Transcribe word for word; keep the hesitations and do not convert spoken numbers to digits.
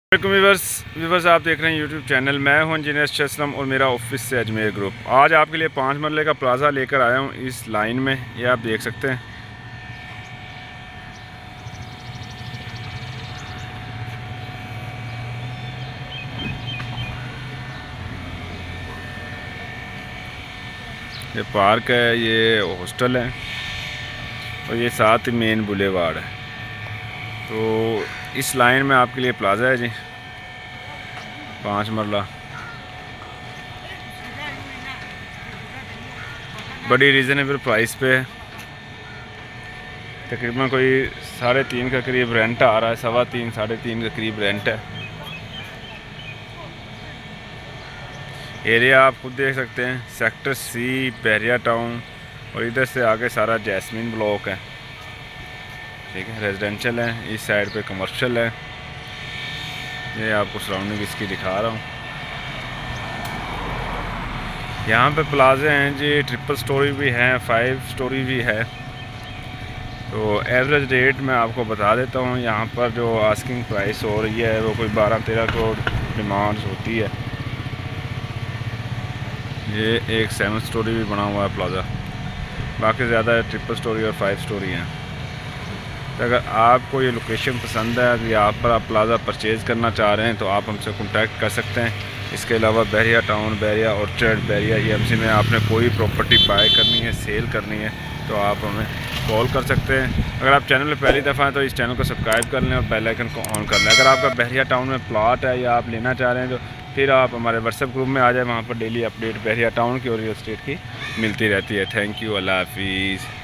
Viewers viewers आप देख रहे हैं यूट्यूब चैनल। मैं हूं इंजीनियर अर्शद और मेरा ऑफिस से अजमेर ग्रुप। आज आपके लिए पाँच मरले का प्लाज़ा लेकर आया हूं इस लाइन में। ये आप देख सकते हैं। ये पार्क है, ये हॉस्टल है और ये साथ ही मेन बुलेवार्ड है। तो इस लाइन में आपके लिए प्लाज़ा है जी, पाँच मरला। बड़ी रीज़नेबल प्राइस पे है। तकरीबन कोई साढ़े तीन का करीब रेंट आ रहा है, सवा तीन साढ़े तीन के करीब रेंट है। एरिया आप खुद देख सकते हैं, सेक्टर सी, बहरिया टाउन, और इधर से आगे सारा जैस्मिन ब्लॉक है। ठीक है, रेजिडेंशियल है, इस साइड पे कमर्शियल है। ये आपको सराउंडिंग इसकी दिखा रहा हूँ। यहाँ पे प्लाजे हैं जी, ट्रिपल स्टोरी भी हैं, फाइव स्टोरी भी है। तो एवरेज रेट मैं आपको बता देता हूँ। यहाँ पर जो आस्किंग प्राइस हो रही है वो कोई बारह तेरह करोड़ डिमांड्स होती है। ये एक सेवन स्टोरी भी बना हुआ है प्लाज़ा, बाकी ज़्यादा ट्रिपल स्टोरी और फाइव स्टोरी हैं। तो अगर आपको ये लोकेशन पसंद है, अगर यहाँ पर आप प्लाज़ा परचेज़ करना चाह रहे हैं तो आप हमसे कांटेक्ट कर सकते हैं। इसके अलावा Bahria town, Bahria orchard, Bahria E M C में आपने कोई प्रॉपर्टी बाय करनी है, सेल करनी है, तो आप हमें कॉल कर सकते हैं। अगर आप चैनल में पहली दफ़ा हैं तो इस चैनल को सब्सक्राइब कर लें और बेल आइकन को ऑन कर लें। अगर आपका बहरिया टाउन में प्लॉट है या आप लेना चाह रहे हैं तो फिर आप हमारे व्हाट्सएप ग्रुप में आ जाए। वहाँ पर डेली अपडेट बहरिया टाउन की और रियल एस्टेट की मिलती रहती है। थैंक यू, अल्लाह हाफिज़।